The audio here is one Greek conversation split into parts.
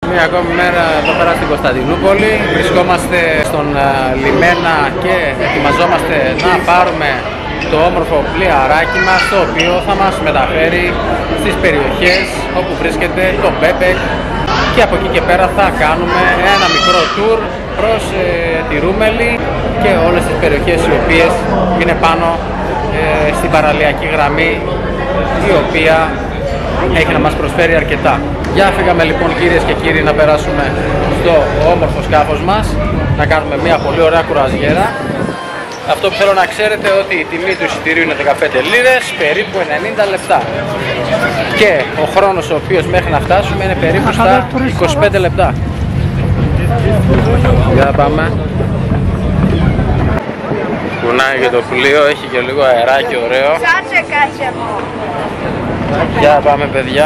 Μια ακόμη μέρα εδώ πέρα στην Κωνσταντινούπολη. Βρισκόμαστε στον λιμένα και ετοιμαζόμαστε να πάρουμε το όμορφο πλοιαράκι μας, το οποίο θα μας μεταφέρει στις περιοχές όπου βρίσκεται το Μπέμπεκ, και από εκεί και πέρα θα κάνουμε ένα μικρό tour προς τη Ρούμελη και όλες τις περιοχές οι οποίες είναι πάνω στην παραλιακή γραμμή, η οποία έχει να μας προσφέρει αρκετά. Για φύγαμε λοιπόν, κυρίες και κύριοι, να περάσουμε στο όμορφο σκάφος μας, να κάνουμε μια πολύ ωραία κουραζιέρα. Αυτό που θέλω να ξέρετε ότι η τιμή του εισιτηρίου είναι 15 λίρες, περίπου 90 λεπτά. Και ο χρόνος ο οποίος μέχρι να φτάσουμε είναι περίπου στα 25 λεπτά. Για να πάμε. Κουνάει και το πλοίο, έχει και λίγο αεράκι ωραίο. Για να πάμε, παιδιά.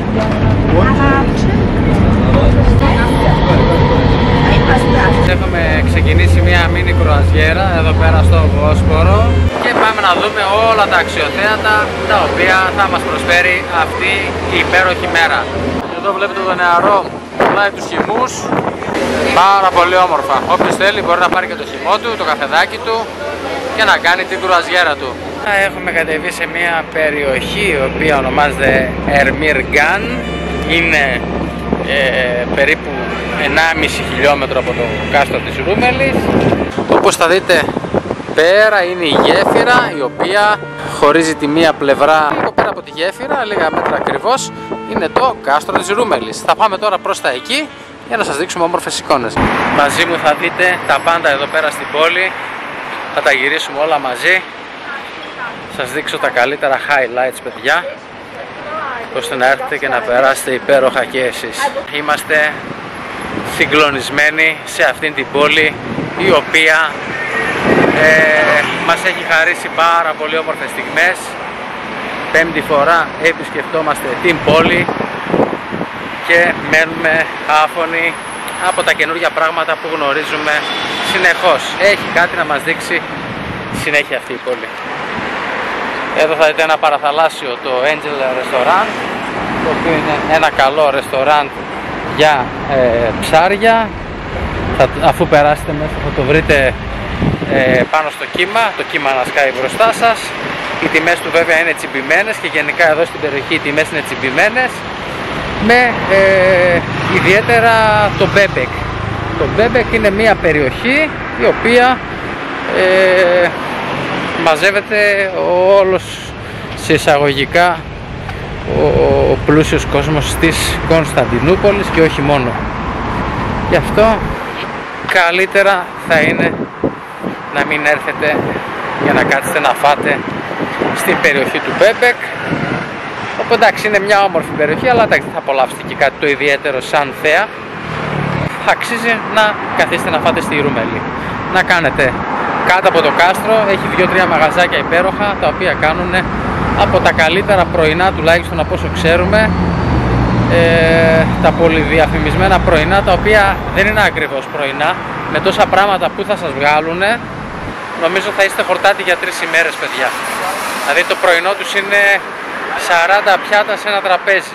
Έχουμε ξεκινήσει μια μίνι κρουαζιέρα εδώ πέρα στο Βόσπορο και πάμε να δούμε όλα τα αξιοθέατα τα οποία θα μας προσφέρει αυτή η υπέροχη μέρα. Εδώ βλέπετε το νεαρό πουλάει τους χυμούς, πάρα πολύ όμορφα. Όποιος θέλει μπορεί να πάρει και το χυμό του, το καφεδάκι του και να κάνει την κρουαζιέρα του. Έχουμε κατεβεί σε μια περιοχή η οποία ονομάζεται Ερμιργάν. Είναι περίπου 1,5 χιλιόμετρο από το κάστρο της Ρούμελης. Όπως θα δείτε, πέρα είναι η γέφυρα, η οποία χωρίζει τη μία πλευρά. Λίγο πέρα από τη γέφυρα, λίγα μέτρα ακριβώς, είναι το κάστρο της Ρούμελης. Θα πάμε τώρα προς τα εκεί για να σας δείξουμε όμορφες εικόνες. Μαζί μου θα δείτε τα πάντα εδώ πέρα στην πόλη. Θα τα γυρίσουμε όλα μαζί. Σας δείξω τα καλύτερα highlights, παιδιά, ώστε να έρθετε και να περάσετε υπέροχα και εσείς. Είμαστε συγκλονισμένοι σε αυτήν την πόλη, η οποία μας έχει χαρίσει πάρα πολύ όμορφες στιγμές. Πέμπτη φορά επισκεφτόμαστε την πόλη και μένουμε άφωνοι από τα καινούργια πράγματα που γνωρίζουμε συνεχώς. Έχει κάτι να μας δείξει συνέχεια αυτή η πόλη. Εδώ θα δείτε ένα παραθαλάσσιο, το Angel Restaurant, το οποίο είναι ένα καλό ρεστοράντ για ψάρια. Αφού περάσετε μέσα θα το βρείτε πάνω στο κύμα, το κύμα να σκάει μπροστά σας. Οι τιμές του βέβαια είναι τσιμπημένες και γενικά εδώ στην περιοχή οι τιμές είναι τσιμπημένες, με ιδιαίτερα το Μπέμπεκ. Το Μπέμπεκ είναι μια περιοχή η οποία μαζεύεται όλος σε εισαγωγικά ο πλούσιος κόσμος της Κωνσταντινούπολης και όχι μόνο. Γι' αυτό καλύτερα θα είναι να μην έρθετε για να κάτσετε να φάτε στην περιοχή του Μπέμπεκ. Οπότε εντάξει, είναι μια όμορφη περιοχή, αλλά εντάξει, θα απολαύσετε και κάτι το ιδιαίτερο σαν θέα. Αξίζει να καθίσετε να φάτε στη Ρούμελη. Να κάνετε κάτω από το κάστρο, έχει 2-3 μαγαζάκια υπέροχα, τα οποία κάνουν από τα καλύτερα πρωινά, τουλάχιστον από όσο ξέρουμε, τα πολυδιαφημισμένα πρωινά, τα οποία δεν είναι ακριβώς πρωινά, με τόσα πράγματα που θα σας βγάλουν. Νομίζω θα είστε χορτάτοι για 3 ημέρες, παιδιά. Δηλαδή το πρωινό τους είναι 40 πιάτα σε ένα τραπέζι.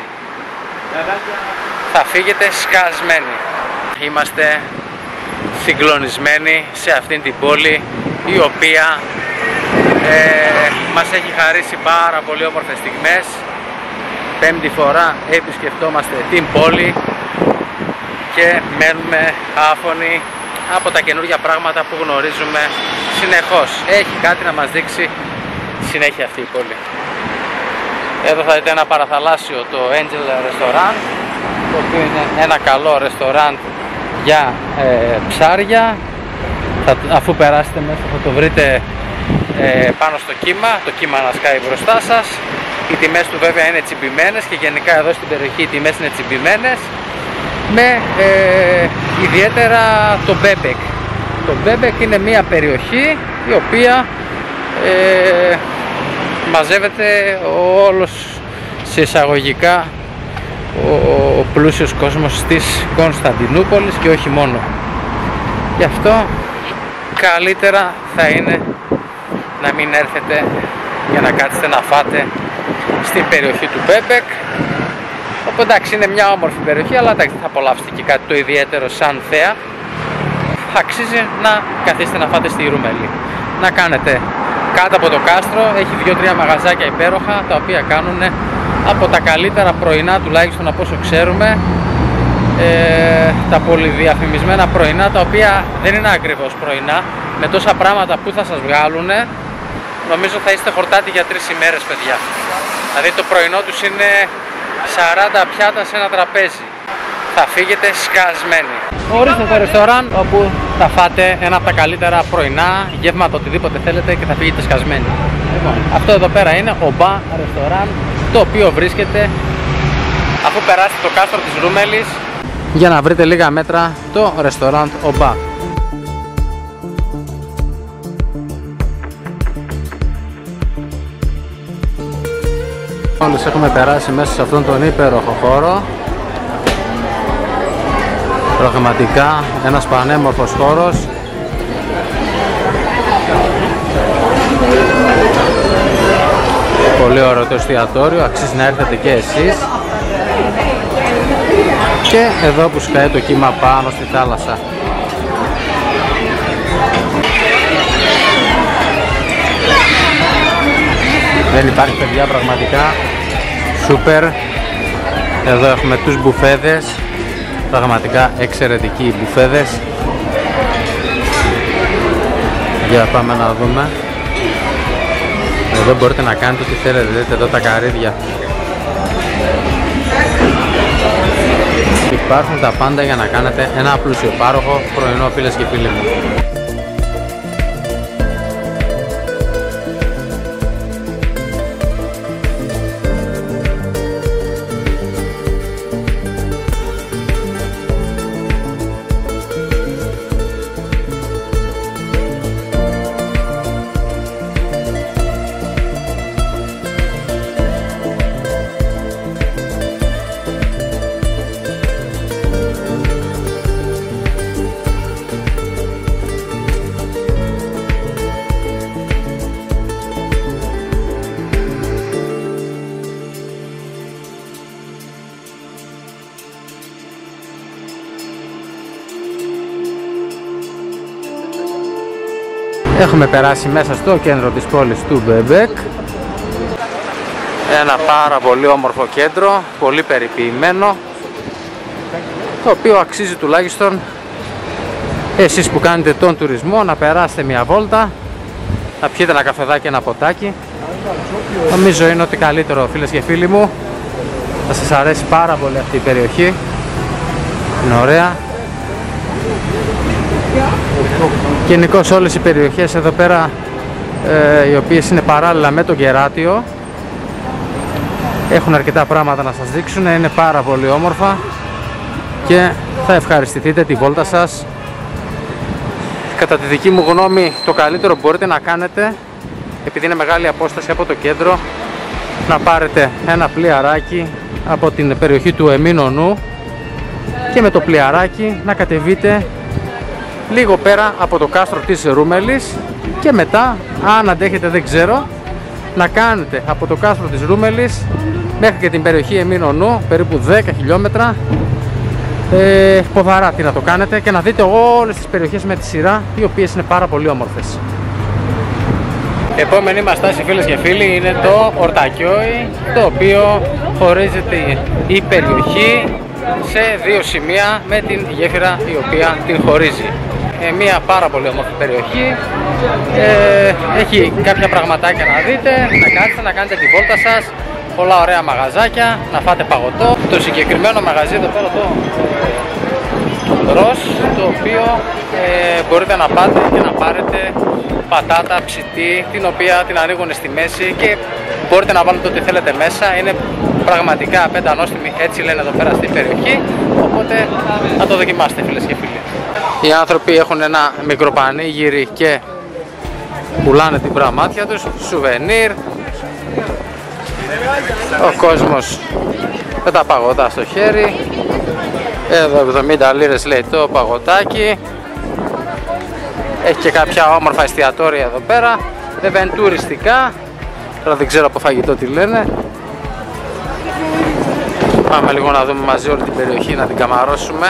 Θα φύγετε σκασμένοι. Είμαστε συγκλονισμένοι σε αυτήν την πόλη, η οποία μας έχει χαρίσει πάρα πολύ όμορφες στιγμές. Πέμπτη φορά επισκεφτόμαστε την πόλη και μένουμε άφωνοι από τα καινούργια πράγματα που γνωρίζουμε συνεχώς. Έχει κάτι να μας δείξει συνέχεια αυτή η πόλη. Εδώ θα δείτε ένα παραθαλάσσιο, το Angel Restaurant, το οποίο είναι ένα καλό ρεστοράντ για ψάρια. Αφού περάσετε μέσα θα το βρείτε πάνω στο κύμα, το κύμα να σκάει μπροστά σας. Οι τιμές του βέβαια είναι τσιμπημένες και γενικά εδώ στην περιοχή οι τιμές είναι τσιμπημένες, με ιδιαίτερα το Μπέμπεκ. Το Μπέμπεκ είναι μια περιοχή η οποία μαζεύεται όλος σε εισαγωγικά ο πλούσιος κόσμος της Κωνσταντινούπολης και όχι μόνο. Γι' αυτό καλύτερα θα είναι να μην έρθετε για να κάτσετε να φάτε στην περιοχή του Μπέμπεκ. Οπότε εντάξει, είναι μια όμορφη περιοχή, αλλά εντάξει, δεν θα απολαύσετε και κάτι το ιδιαίτερο σαν θέα. Αξίζει να καθίσετε να φάτε στη Ρούμελη. Να κάνετε κάτω από το κάστρο, έχει 2-3 μαγαζάκια υπέροχα, τα οποία κάνουν από τα καλύτερα πρωινά, τουλάχιστον από όσο ξέρουμε, τα πολυδιαφημισμένα πρωινά, τα οποία δεν είναι ακριβώς πρωινά, με τόσα πράγματα που θα σας βγάλουν. Νομίζω θα είστε χορτάτοι για 3 ημέρες, παιδιά. Δηλαδή το πρωινό τους είναι 40 πιάτα σε ένα τραπέζι. Θα φύγετε σκασμένοι. Ορίστε το ρεστοράν όπου θα φάτε ένα από τα καλύτερα πρωινά, γεύματα, οτιδήποτε θέλετε και θα φύγετε σκασμένοι. Λοιπόν, αυτό εδώ πέρα είναι ο Μπα ρεστοράν, το οποίο βρίσκεται αφού περάσετε το κάστρο της Ρούμελης, για να βρείτε λίγα μέτρα το ρεστοράν ο Μπα. Μόλις έχουμε περάσει μέσα σε αυτόν τον υπέροχο χώρο. Πραγματικά ένας πανέμορφος χώρος. Πολύ ωραίο το εστιατόριο, αξίζει να έρθετε και εσείς. Και εδώ που σκάει το κύμα πάνω στη θάλασσα. Δεν υπάρχει, παιδιά, πραγματικά σούπερ. Εδώ έχουμε τους μπουφέδες, πραγματικά εξαιρετικοί μπουφέδες. Για πάμε να δούμε. Εδώ μπορείτε να κάνετε ό,τι θέλετε, δείτε εδώ τα καρύδια. Υπάρχουν τα πάντα για να κάνετε ένα πλουσιοπάροχο πρωινό, φίλες και φίλοι μου. Έχουμε περάσει μέσα στο κέντρο της πόλης του Μπεμπέκ. Ένα πάρα πολύ όμορφο κέντρο, πολύ περιποιημένο, το οποίο αξίζει τουλάχιστον εσείς που κάνετε τον τουρισμό να περάσετε μια βόλτα, να πιείτε ένα καφεδάκι, ένα ποτάκι. Νομίζω είναι ότι καλύτερο, φίλες και φίλοι μου. Θα σας αρέσει πάρα πολύ αυτή η περιοχή. Είναι ωραία. Γενικώς όλες οι περιοχές εδώ πέρα, οι οποίες είναι παράλληλα με το Κεράτιο, έχουν αρκετά πράγματα να σας δείξουν, είναι πάρα πολύ όμορφα και θα ευχαριστηθείτε τη βόλτα σας. Κατά τη δική μου γνώμη, το καλύτερο που μπορείτε να κάνετε, επειδή είναι μεγάλη απόσταση από το κέντρο, να πάρετε ένα πλοιαράκι από την περιοχή του Εμίνονου και με το πλοιαράκι να κατεβείτε λίγο πέρα από το κάστρο της Ρούμελης και μετά, αν αντέχετε δεν ξέρω, να κάνετε από το κάστρο της Ρούμελης μέχρι και την περιοχή Εμίνονου, περίπου 10 χιλιόμετρα, ποδαρά να το κάνετε και να δείτε όλες τις περιοχές με τη σειρά, οι οποίες είναι πάρα πολύ όμορφες. Επόμενη μας στάση, φίλες και φίλοι, είναι το Ορτακιόι, το οποίο χωρίζεται η περιοχή σε 2 σημεία με την γέφυρα η οποία την χωρίζει. Μια πάρα πολύ όμορφη περιοχή, έχει κάποια πραγματάκια να δείτε, να κάτσετε, να κάνετε τη βόλτα σας, πολλά ωραία μαγαζάκια, να φάτε παγωτό. Το συγκεκριμένο μαγαζί εδώ πέρα, το Ροζ, το οποίο μπορείτε να πάτε και να πάρετε πατάτα ψητή, την οποία την ανοίγουν στη μέση και μπορείτε να βάλετε ό,τι θέλετε μέσα. Είναι πραγματικά πεντανόστιμη, έτσι λένε εδώ πέρα στην περιοχή, οπότε να το δοκιμάσετε, φίλες και φίλοι. Οι άνθρωποι έχουν ένα μικρό πανήγυρι και πουλάνε την πραμάτια τους, σουβενίρ. Ο κόσμος με τα παγωτά στο χέρι. Εδώ 70 λίρες λέει το παγωτάκι. Έχει και κάποια όμορφα εστιατόρια εδώ πέρα. Βέβαια είναι τουριστικά, τώρα δεν ξέρω από φαγητό τι λένε. Πάμε λίγο να δούμε μαζί όλη την περιοχή, να την καμαρώσουμε.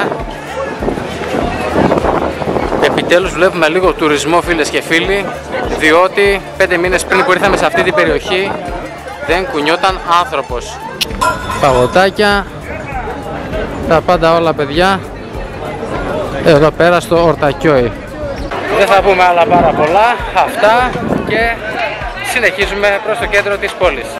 Επιτέλους βλέπουμε λίγο τουρισμό, φίλες και φίλοι, διότι 5 μήνες πριν που ήρθαμε σε αυτή την περιοχή δεν κουνιόταν άνθρωπος. Παγωτάκια, τα πάντα όλα παιδιά, εδώ πέρα στο Ορτακιόι. Δεν θα πούμε άλλα πάρα πολλά, αυτά και συνεχίζουμε προς το κέντρο της πόλης.